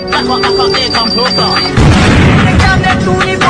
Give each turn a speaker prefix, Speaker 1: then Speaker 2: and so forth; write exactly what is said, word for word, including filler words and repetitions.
Speaker 1: That's what, that's what they come closer.
Speaker 2: They can't let do it.